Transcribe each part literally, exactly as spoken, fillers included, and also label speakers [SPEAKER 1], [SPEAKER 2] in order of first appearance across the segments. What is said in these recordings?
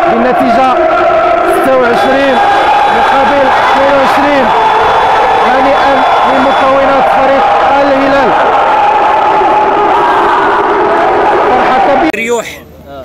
[SPEAKER 1] بالنتيجة ستة وعشرين مقابل اثنين وعشرين. هنيئا لمكونات فريق الهلال. فرحة كبيرة.
[SPEAKER 2] ريوح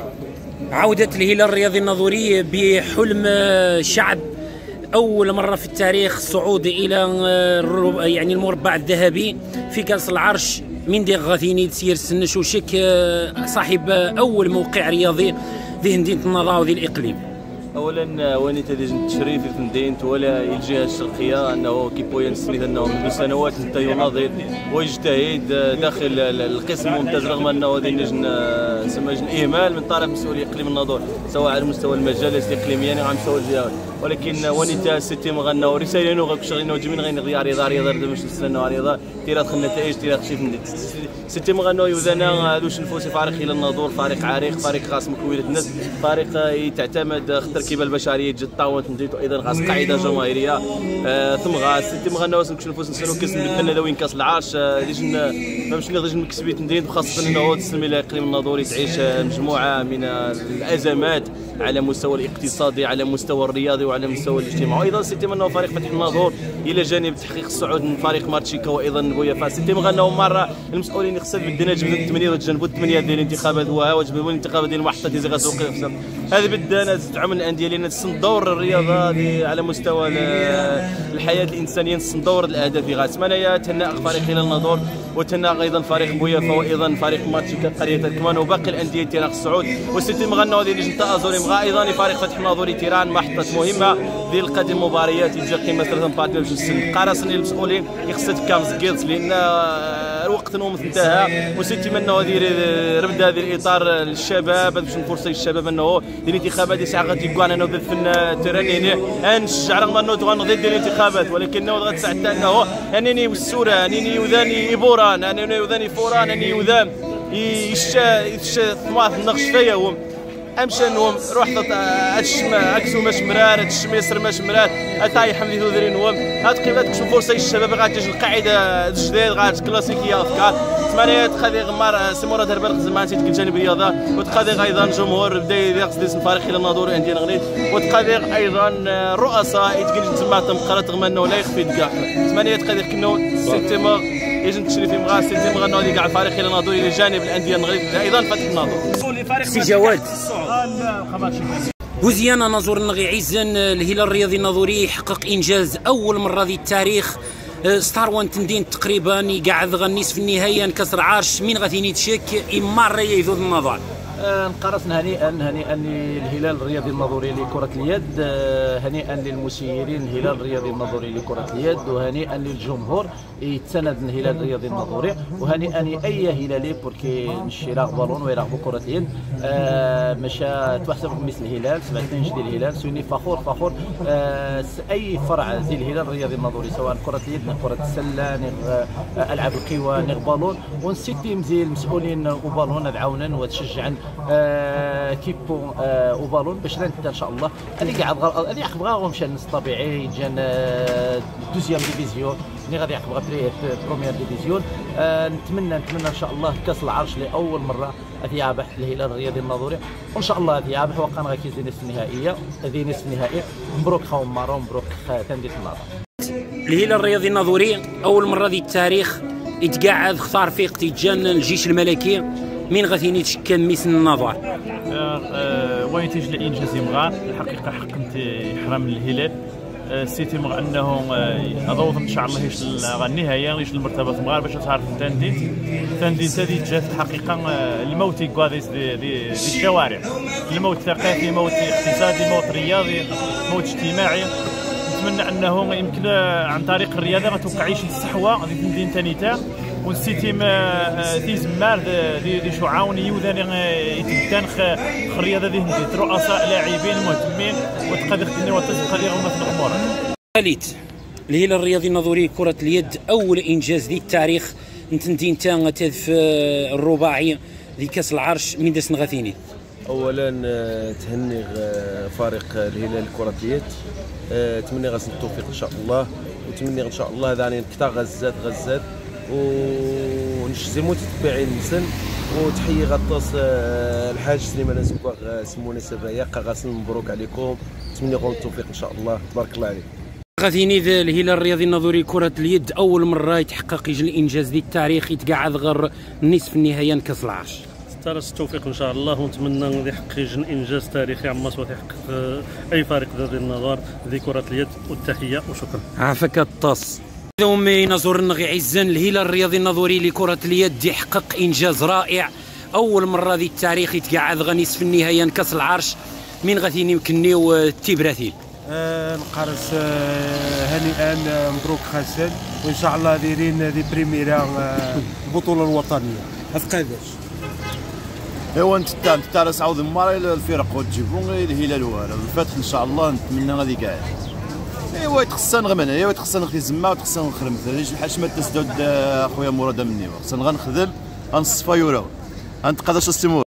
[SPEAKER 2] عودة الهلال الرياضي الناظوري بحلم الشعب، أول مرة في التاريخ الصعود إلى يعني المربع الذهبي في كأس العرش من دير غاثيني سير سنشوشك، صاحب أول موقع رياضي ذي مدينة النظار وذي الإقليم.
[SPEAKER 3] اولا واني تديج التشريف في مدينه ولا الجهه الشرقيه انه كيبويا نسميت انه منذ سنوات انت يناضل ويجتهد داخل القسم الممتاز، رغم انه هذه اللجنه سما لجنه اهمال من طرف مسؤولي اقليم الناظور سواء على مستوى المجالس الاقليميه او على مستوى الجهه، ولكن ونيتا ستي مغنى ورساله نو غاك شغلين وجمين غين غيا رياضه رياضه باش نستناو رياضه تيرات خل نتائج تيرات شي فندت ستي مغنى يوذانا دوش نفوسي فريق الى الناظور، فريق عريق، فريق خاص مكويله الناس، فريق تعتمد التركيبه البشريه جد طاونت نديتو ايضا غاس قاعده جماهيريه آه ثم غاس ستي مغنى واش نكشف نفوس نسالو كاس نبدلنا ذا وين كاس العرش لجنه باش نخرج من كسبيت ندير وخاصه انه تسلمي الاقليم الناظوري تعيش مجموعه من الازمات على مستوى الاقتصادي على مستوى الرياضي وعلى مستوى الاجتماعي، وايضا ستي منه فريق فتح الناظور الى جانب تحقيق الصعود من فريق مارتشيكا وايضا بويا فاس. ستي مغنى مره المسؤولين يخصد بدنا جبدوا الثمانيه وتجنبوا الثمانيه ديال الانتخابات وجبدوا الانتخابات ديال المحطه اللي غاسوق هذه بدنا تدعم الانديه لان تصندور الرياضه على مستوى الحياه الانسانيه، تصندور الاهداف اللي غاتمنى تهنأ فريق هلال الناظور وتهنأ ايضا فريق بويافا وايضا فريق مارتشيكا قريه الكمان وباقي الانديه تيران الصعود. وستي مغنى هذه لجنه ازوري مغا ايضا فريق فتح الناظوري تيران محطه مهمه ديال القادم مباريات يجي قيمه ثلاثه مباريات باش نسن قرصني المسؤولين يخصد كامز جيلز لان الوقت نوم انتهى وستي منه هذه ربد هذه الاطار للشباب باش نفرصي الشباب انه الانتخابات دي ساعه غادي يكون انا بالفن تراني هنا نشجع رغم انه تغنضي ديال الانتخابات ولكن غتساعد انه انني والسوره انني وذاني يبوران انني وذاني فوران انني وذام يشا يشا ثماث النقش فيا امشى نوم روح اتشما اكسو ماش مرار اتشما يسر ماش مرار اتاي حمدي ذوري نوم هاد قيمات كشوف فرصه الشباب غاتجي القاعده الجديد غات كلاسيكيه افكار ثمانيه تخذي غمار سموره دربال زمان تيت الجانب الرياضه وتقاضي ايضا جمهور بدا يقصد اسم فريق الى الناظور عندي نغنيت وتقاضي ايضا رؤساء يتقل تما تمقرات رغم انه لا يخفي كاع ثمانيه تقاضي كنو سيتيما يجن تشريفي مغا سيتيما غنو هذه كاع الفريق الى الناظور الى جانب الانديه المغرب ايضا فتح الناظور
[SPEAKER 2] سي جواد بوزيانا ناظور النغي عيزن الهلال الرياضي الناظوري يحقق انجاز اول مره ذي التاريخ ستار وان تندين تقريبا يقعد غنيس في النهايه كسر عرش من غادي تشيك اما الرياضي ذو النظر
[SPEAKER 4] نقرصنا هنيئا هنيئا للهلال الرياضي الناظوري لكرة اليد، هنيئا للمسيرين الهلال الرياضي الناظوري لكرة اليد، وهنيئا للجمهور يتسند الهلال الرياضي الناظوري، وهنيئا لاي هلالي بوركي نشي راغ بالون ويراغبوا كرة اليد مشى تحسب مثل الهلال سبعتين ديال الهلال سوني فخور فخور اي فرع زي الهلال الرياضي الناظوري سواء كرة اليد كرة السلة العاب القوى بالون ونسيتي مزيان المسؤولين وبالون دعونا وتشجعا آه كيبو آه وبالون باش نتا ان شاء الله هذيك قاعد هذه يحبغا مشى النص طبيعي جان آه دوزيام ديفيزيون اللي غادي يحبغا بروميير ديفيزيون آه نتمنى نتمنى ان شاء الله كاس العرش لاول مره هذه يابح الهلال الرياضي الناظوري وان شاء الله هذه يابح وقان غا كيزي نصف النهائيه هذه نصف النهائي مبروك خاوم مارو مبروك تنديت النظر.
[SPEAKER 2] الهلال الرياضي الناظوري اول مره ذي التاريخ يتقاعد اختار فيق تيجان الجيش الملكي من غادي يتشكل مثل النظر
[SPEAKER 5] وين تيجي الانجاز مغا الحقيقه حقمت يحرم الهلال سيتي مغ انه اضوض ان شاء الله يش النهايه يش المرتبط مغا باش تعرف تنديت تنديت هذه جات الحقيقه الموت كواديس دي, دي, دي الشوارع الموت ثقافي موت اقتصادي موت رياضي موت اجتماعي نتمنى انه يمكن عن طريق الرياضه غتوقعيش الصحوه غادي تندين ثانيتا والسيتيم تيزمار دي دي شعاون يوذاني يتبدان خ الرياضه ذي هنديت رؤساء لاعبين مهتمين وتقدر تني وتقدر غمه في الامور.
[SPEAKER 2] خالد الهلال الرياضي الناظوري كره اليد اول انجاز ذي التاريخ نتندي انت تهدف الرباعي ذي كاس العرش من داس نغاثيني.
[SPEAKER 6] اولا تهني فريق الهلال كره اليد اتمنى غاس التوفيق ان شاء الله وتمني ان شاء الله يعني كتا غزات غزات ونشجع المتتبعين المسن. وتحية غطاس الحاج سليمان زكواغ سمونا سبايا غاسل مبروك عليكم، نتمنى لكم التوفيق ان شاء الله، تبارك الله عليك.
[SPEAKER 2] غادي الهلال الرياضي النظري كرة اليد أول مرة يتحقق يجي الإنجاز ديال التاريخ يتقاعد غير نصف النهائي كأس العرش.
[SPEAKER 7] ترس التوفيق ان شاء الله، ونتمنى يحقق انجاز تاريخي عماس ويحقق اي فريق ذات النظر ذي كره اليد. والتحيه وشكرا.
[SPEAKER 2] عافاك الطاس. دومي نزور النغي عزان الهلال الرياضي النظري لكرة اليد يحقق انجاز رائع، اول مرة ذي التاريخ يتقاعد غا نصف النهائي كاس العرش. من غادي يمكننيو التبراثيل؟
[SPEAKER 1] آه نقارس آه هنيئا مبروك خاسن، وان شاء الله دايرين دي بريميرا آه البطوله الوطنيه هفقاداش.
[SPEAKER 8] ايوا انت تارس عوض المره الفرق وتجيبون الهلال والو الفتح ان شاء الله، نتمنى غادي كاع. ايوا يتخصن غمن ايوا يتخصن نخدي زما وتخصن نخرم مثلا بحال ما تسدود اخويا مراد مني، خصنا غنخدم غنصفى يورو غنتقاداش السمور.